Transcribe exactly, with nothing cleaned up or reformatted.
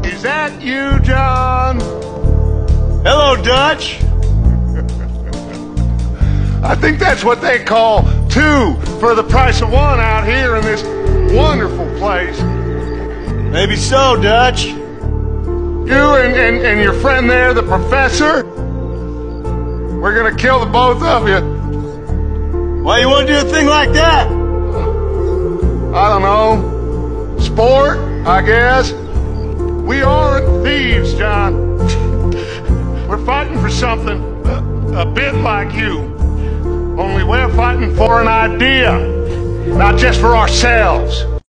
Is that you, John? Hello, Dutch. I think that's what they call two for the price of one out here in this wonderful place. Maybe so, Dutch. You and, and, and your friend there, the professor, we're gonna kill the both of you. Why you want to do a thing like that? I don't know. Sport, I guess. We aren't thieves, John. We're fighting for something a, a bit like you. Only we're fighting for an idea, not just for ourselves.